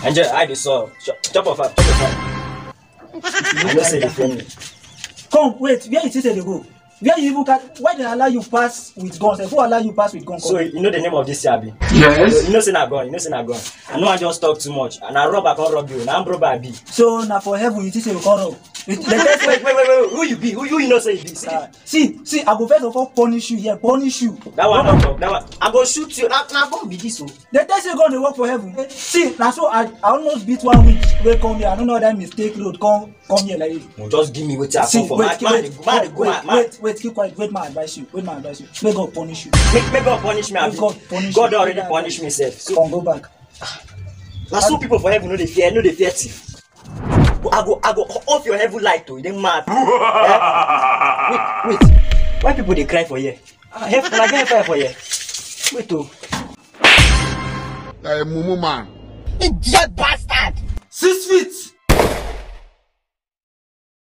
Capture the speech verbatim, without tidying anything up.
Enjoy, I just saw. Chop off, chop off. I don't say the friendly. Come, wait, where is it they go? Where you even can, why they allow you pass with guns? Who allow you pass with guns? So you know the name of this Yabi? Yes. You know say na gun, you know say na gun. I know I just talk too much. And I rob, I can't rob you. Now I'm rob I be. So now for heaven you think say you can't rob? wait, wait, wait, wait, wait, who you be? Who, who you know say you be? See, Uh, see, see, I go first of all punish you here, punish you. that one, I talk, that one. I go shoot you. Now, now go be this one. They tell say God dey work for heaven. See, now so I, I almost beat one week wey come here. I don't know that mistake road come come here like this. No, just give me what I See, come for. wait, Man, wait, man, wait, man, wait, go, man, wait, man. wait, wait, keep quiet. Wait, my advice you. Wait, my advice you. May God punish you. Make, make God punish me. Make Abi. God punish God you. already Make punished me, self. So, Come, go back. now some people for heaven know they fear, know they fear thief. I go, I go off your heaven light too. They mad. eh? Wait, wait. Why people they cry for you? Ah, heaven, I get fire for you. Wait, oh. Like a mumu man. Idiot,